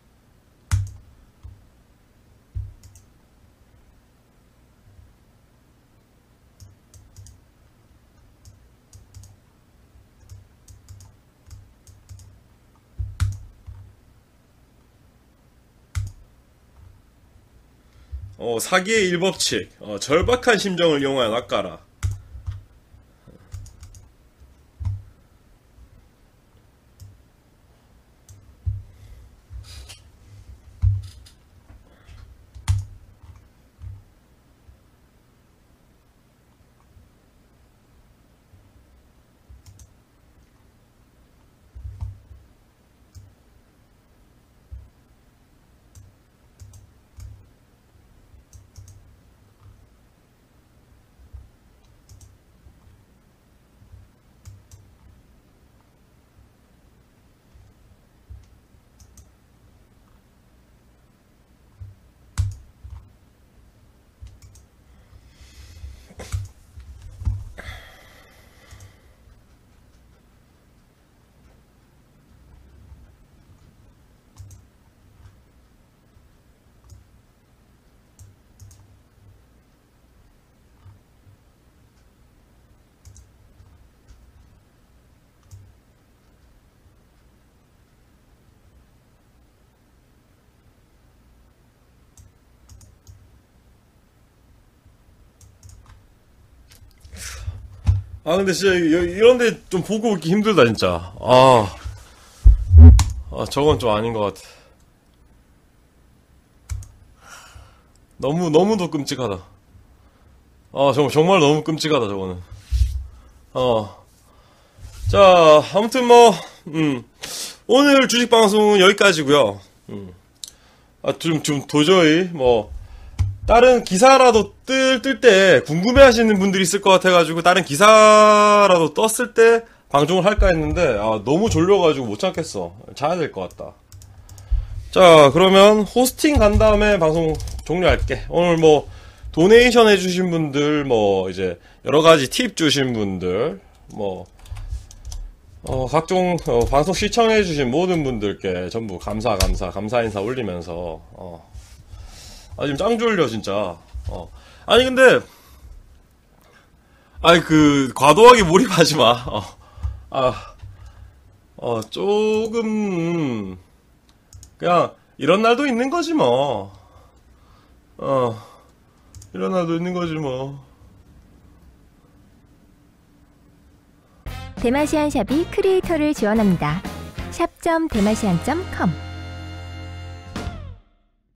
어, 사기의 일법칙. 어, 절박한 심정을 이용하여 낚아라. 아 근데 진짜 이- 이런데 좀 보고 있기 힘들다 진짜. 아, 아 저건 좀 아닌 것 같아. 너무 너무도 끔찍하다. 아 정말 정말 너무 끔찍하다 저거는. 어. 자 아무튼 뭐 음. 오늘 주식 방송은 여기까지고요. 음. 아 좀 좀 도저히 뭐 다른 기사라도 뜰 뜰 때 궁금해하시는 분들이 있을 것 같아가지고 다른 기사라도 떴을 때 방송을 할까 했는데 아 너무 졸려가지고 못 참겠어. 자야 될 것 같다. 자 그러면 호스팅 간 다음에 방송 종료할게. 오늘 뭐 도네이션 해주신 분들 뭐 이제 여러가지 팁 주신 분들 뭐 어, 각종 어, 방송 시청해주신 모든 분들께 전부 감사 감사 감사 인사 올리면서 어. 아 지금 짱 졸려 진짜. 어. 아니 근데 아니 그 과도하게 몰입하지 마. 어. 아. 어 조금 그냥 이런 날도 있는 거지 뭐. 어. 이런 날도 있는 거지 뭐. 대마시안 샵이 크리에이터를 지원합니다. 샵 점 대마시안 점 컴